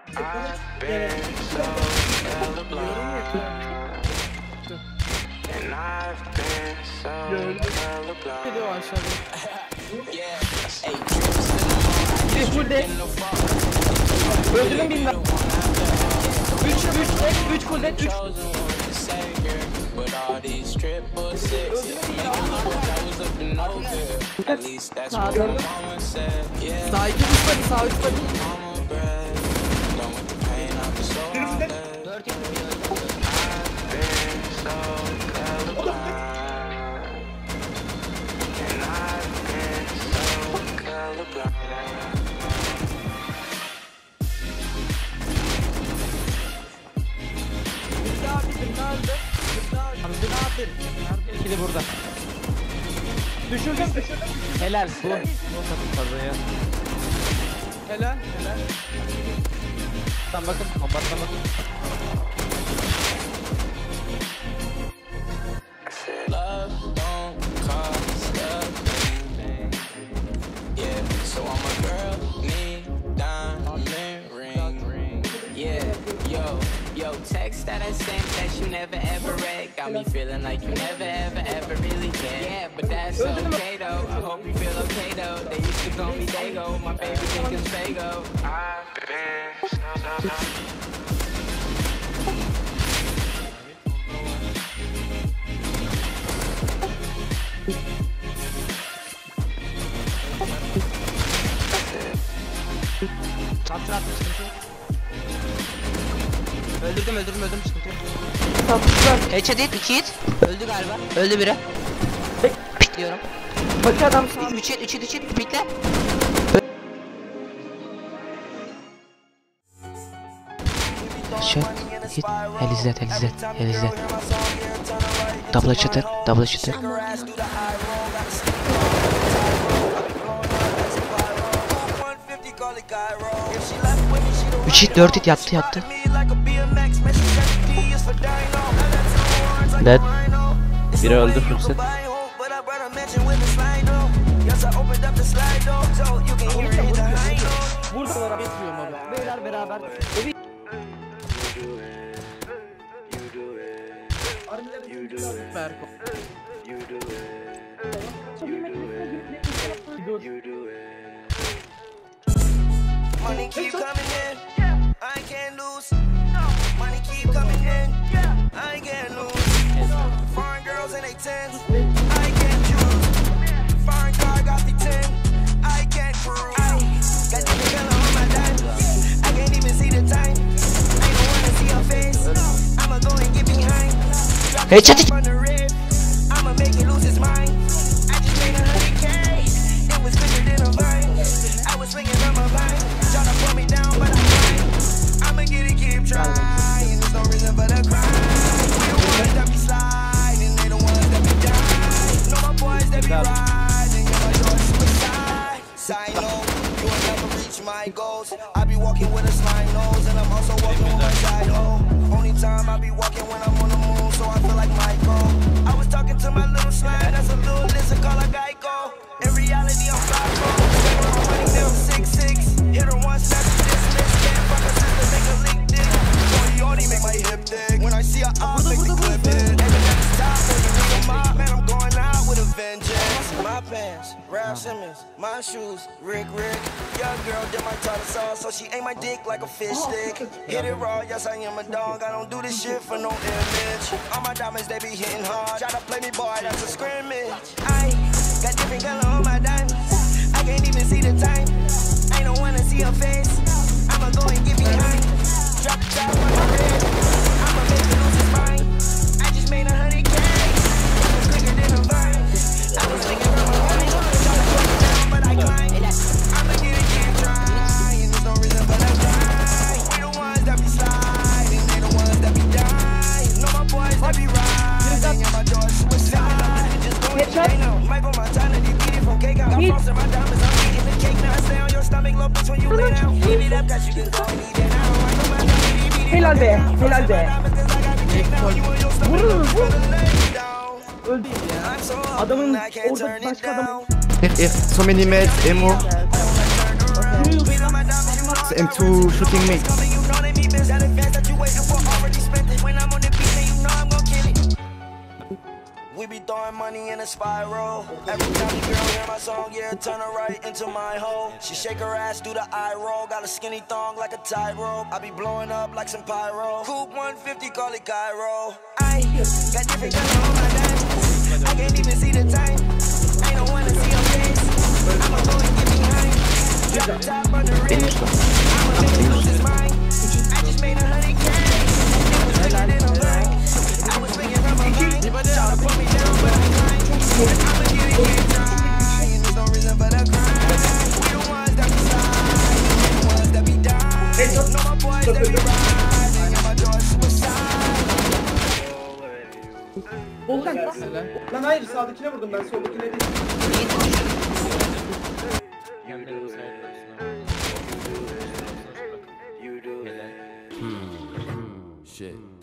I've been so colorblind, and I've been so colorblind. Öldürün bilmem. 3 kudret 3. Sağ 2 düşmedi, sağ 3 düşmedi. İkili burada. Düşürdüm. Helal bu. Fazlaya. Helal. Tam bakın, kombattan bakın. Love don't cost a thing. Yeah, so I'm a girl, need diamond ring. Yeah, yo, text that I sent that you never ever read got me feeling like you never ever really cared. Yeah, but that's okay though. I hope you feel okay though. They used to call me Dago, my favorite thing is Fago. I've been so Atlat sıkıntı yok. Öldürdüm sıkıntı yok. Headshot hit 2 hit. Öldü galiba. Öldü biri. Pikliyorum. Bak adam sağ. 3 hit pikle. Shot hit. Hell is that. Double shooter. 3 hit 4 hit yattı. Dead. Biri öldü full set. Buradalar getiriyorum abi. Beyler beraber. Money keep coming in, I can't lose. Money keep coming in, I can't lose. Foreign girls in they tens, I can't choose. Foreign car got the 10, I can't cruise. Got the color on my dime, I can't even see the time. I don't wanna see her face, I'ma go and get behind. Drop it on the rib, I'ma make it lose his mind. I just made 100K, it was quicker than a vine. I was swinging on my vine. Tryna pull me down, but I'm fine. I'ma get it, keep trying. There's no reason for the crime. We the ones that be sliding, they the ones that be dying. Know my boys that be riding, yeah, my doors suicide. Side note, you will never reach my goals. I be walking with a slime nose, and I'm also walking with my side hoe. Only time I be walking when I'm on the moon, so I feel like Michael. I was talking to my little slime, that's a little listen called a Geico. In reality, I'm Flacco. I'm running down 6'6". Hit her once, that's dismiss. Can't fuck a sister, make a lick dick. Only make my hip thick. When I see her up, make me clip it. Every next top, every real mob, man, I'm going out with a vengeance. My pants, Ralph Simmons, my shoes, Rick. Young girl did my tartar sauce, so she ate my dick like a fish stick. Hit it raw, yes I am a dog. I don't do this shit for no image. All my diamonds, they be hitting hard. Try to play me, boy, that's a scrimmage. I got different color on my diamonds. I can't even see the time. I don't wanna see her face. I'ma go and get behind. Drop the top on my red. I'ma make it lose his mind. I just made 100K. It was quicker than a vine. I was thinking from my mind. Tryna put me down, but I climb. I'ma get it, keep trying. There's no reason for the grind. We the ones that be sliding. They the ones that be dying. Know my boys that be riding. Yeah, my doors suicide. Just go and they know. Michael Montana, they beat it from cake out. I'm frosting my diamonds. I'm eating the cake. Now I stay on your stomach, little bitch, when you lay down. Give it up, that you can go and eat it now. I know my name, Helal be. Öldü ya. Adamın orada başka adam. If so many meds, ammo, and two shooting me. expense. That advance that you waiting for already spent it. When I'm on the beat, man, you know I'm gon' kill it. We be throwing money in a spiral. Every time the girl hear my song, yeah, turn her right into my hole. She shake her ass, do the eye roll. Got a skinny thong like a tightrope. I be blowing up like some pyro. Coupe 150, call it Cairo. I got different color on my diamonds. I can't even see the time. Ain't no one to see your face. I'ma go and get behind. Drop the top on the rim. I'ma make him lose his mind. I just made 100K. It was bigger than a line. I was speaking from my mind. Try to put me down, but I climb. I'ma get it, get dry. And there's no reason for the crime. We the ones that be slide. We the ones that be die. Know my boys that be rising. And my joy suicide. Volkan. Lan hayır sağdakine vurdum ben soldakine değil. Shit.